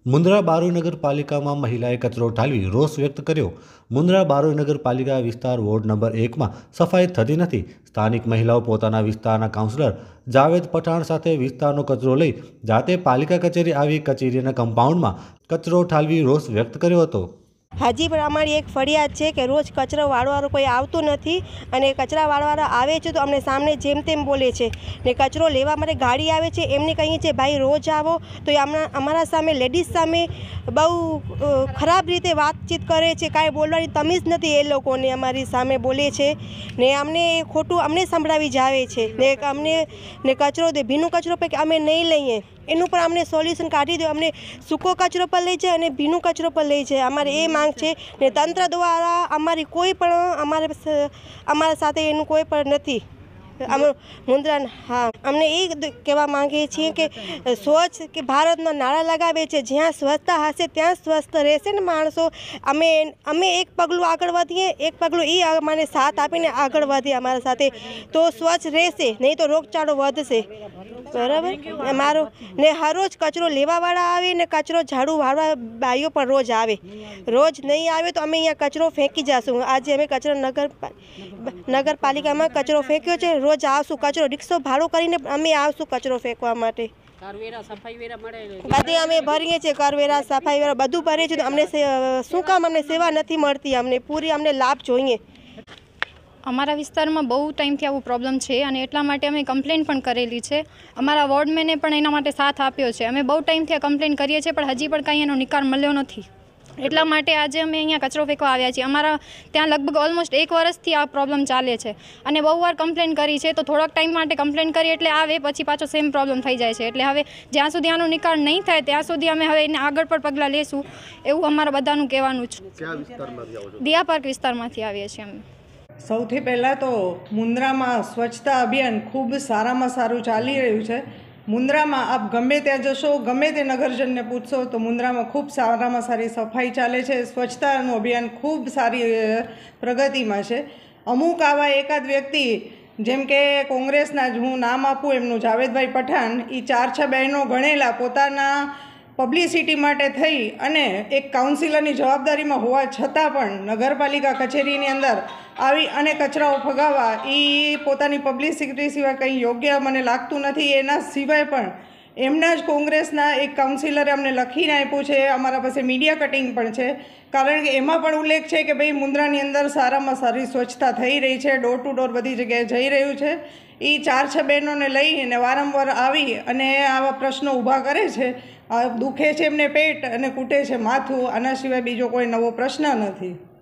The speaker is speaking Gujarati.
મુન્દ્રા બારોઈ નગરપાલિકામાં મહિલાએ કચરો ઠાલવી રોષ વ્યક્ત કર્યો। મુન્દ્રા બારોઈ નગરપાલિકા વિસ્તાર વોર્ડ નંબર 1માં સફાઈ થતી નથી। સ્થાનિક મહિલાઓ પોતાના વિસ્તારના કાઉન્સિલર જાવેદ પઠાણ સાથે વિસ્તારનો કચરો લઈ જાતે પાલિકા કચેરી આવી કચેરીના કમ્પાઉન્ડમાં કચરો ઠાલવી રોષ વ્યક્ત કર્યો હતો। હજી પણ અમારી એક ફરિયાદ છે કે રોજ કચરો વાળવાળો કોઈ આવતું નથી અને કચરા વાળવાળા આવે છે તો અમને સામે જેમ તેમ બોલે છે ને કચરો લેવા માટે ગાડી આવે છે એમને કહીએ છીએ ભાઈ રોજ આવો તો એ અમારા સામે લેડીઝ સામે બહુ ખરાબ રીતે વાતચીત કરે છે। કાંઈ બોલવાની તમીઝ નથી એ લોકોને અમારી સામે બોલે છે ને અમને ખોટું અમને સંભળાવી જાવે છે ને અમને ને કચરો દે ભીનો કચરો પર અમે નહીં લઈએ એનું પણ અમને સોલ્યુશન કાઢી દો। અમને સૂકો કચરો પર લઈ જાય અને ભીનો કચરો પર લઈ જાય અમારે એ માંગ છે ને તંત્ર દ્વારા અમારી કોઈ પણ અમારા સાથે એનું કોઈ પણ નથી। મુન્દ્રા હા અમને એ કહેવા માંગીએ છીએ કે સ્વચ્છ કે ભારતમાં નાણાં લગાવે છે જ્યાં સ્વચ્છતા હશે ત્યાં સ્વસ્થ રહેશે ને માણસો। અમે એક પગલું આગળ વધીએ એક પગલું એ અમને સાથ આપીને આગળ વધીએ અમારા સાથે તો સ્વચ્છ રહેશે નહીં તો રોગચાળો વધશે બરાબર। મારો ને હર રોજ કચરો લેવાવાળા આવે ને કચરો ઝાડુ વાળવા બાઈઓ પણ રોજ આવે રોજ નહીં આવે તો અમે અહીંયા કચરો ફેંકી જઈશું। આજે અમે નગરપાલિકામાં કચરો ફેંક્યો છે રોજ આવશું કચરો રિક્ષો ભાડું કરીને અમે આવશું કચરો ફેંકવા માટે બધે અમે ભરીએ છીએ કરવેરા સફાઈ વેરા બધું ભરીએ છીએ તો અમને શું કામ અમને સેવા નથી મળતી અમને પૂરી અમને લાભ જોઈએ। અમારા વિસ્તારમાં બહુ ટાઈમથી આવું પ્રોબ્લેમ છે અને એટલા માટે અમે કમ્પ્લેન પણ કરેલી છે। અમારા વોર્ડમેને પણ એના માટે સાથ આપ્યો છે। અમે બહુ ટાઈમથી આ કમ્પ્લેન કરીએ છીએ પણ હજી પણ કાંઈ એનો નિકાલ મળ્યો નથી। એટલા માટે આજે અમે અહીંયા કચરો ફેંકવા આવ્યા છીએ। અમારા ત્યાં લગભગ ઓલમોસ્ટ 1 વર્ષથી આ પ્રોબ્લેમ ચાલે છે અને બહુ વાર કમ્પ્લેન કરી છે તો થોડોક ટાઈમ માટે કમ્પ્લેન કરી એટલે આવે પછી પાછો સેમ પ્રોબ્લેમ થઈ જાય છે। એટલે હવે જ્યાં સુધી આનો નિકાલ નહીં થાય ત્યાં સુધી અમે હવે એને આગળ પણ પગલાં લેશું એવું અમારા બધાનું કહેવાનું છે। દિયા પાર્ક વિસ્તારમાંથી આવીએ છીએ અમે। સૌથી પહેલાં તો મુન્દ્રામાં સ્વચ્છતા અભિયાન ખૂબ સારામાં સારું ચાલી રહ્યું છે। મુન્દ્રામાં આપ ગમે ત્યાં જશો ગમે તે નગરજનને પૂછશો તો મુન્દ્રામાં ખૂબ સારામાં સારી સફાઈ ચાલે છે। સ્વચ્છતાનું અભિયાન ખૂબ સારી પ્રગતિમાં છે। અમુક આવા એકાદ વ્યક્તિ જેમ કે કોંગ્રેસના જ હું નામ આપું એમનું જાવેદભાઈ પઠાણ એ 4-6 બહેનો ગણેલા પોતાના પબ્લિસિટી માટે થઈ અને એક કાઉન્સિલરની જવાબદારીમાં હોવા છતાં પણ નગરપાલિકા કચેરીની અંદર આવી અને કચરાઓ ફગાવવા એ પોતાની પબ્લિસિટી સિવાય કંઈ યોગ્ય મને લાગતું નથી। એના સિવાય પણ એમના જ કોંગ્રેસના એક કાઉન્સિલરે અમને લખીને આપ્યું છે અમારા પાસે મીડિયા કટિંગ પણ છે કારણ કે એમાં પણ ઉલ્લેખ છે કે ભાઈ મુન્દ્રાની અંદર સારામાં સારી સ્વચ્છતા થઈ રહી છે ડોર ટુ ડોર બધી જગ્યાએ જઈ રહ્યું છે। એ 4-6 બહેનોને લઈને વારંવાર આવી અને આવા પ્રશ્નો ઊભા કરે છે। દુખે છે એમને પેટ અને કૂટે છે માથું આના સિવાય બીજો કોઈ નવો પ્રશ્ન નથી।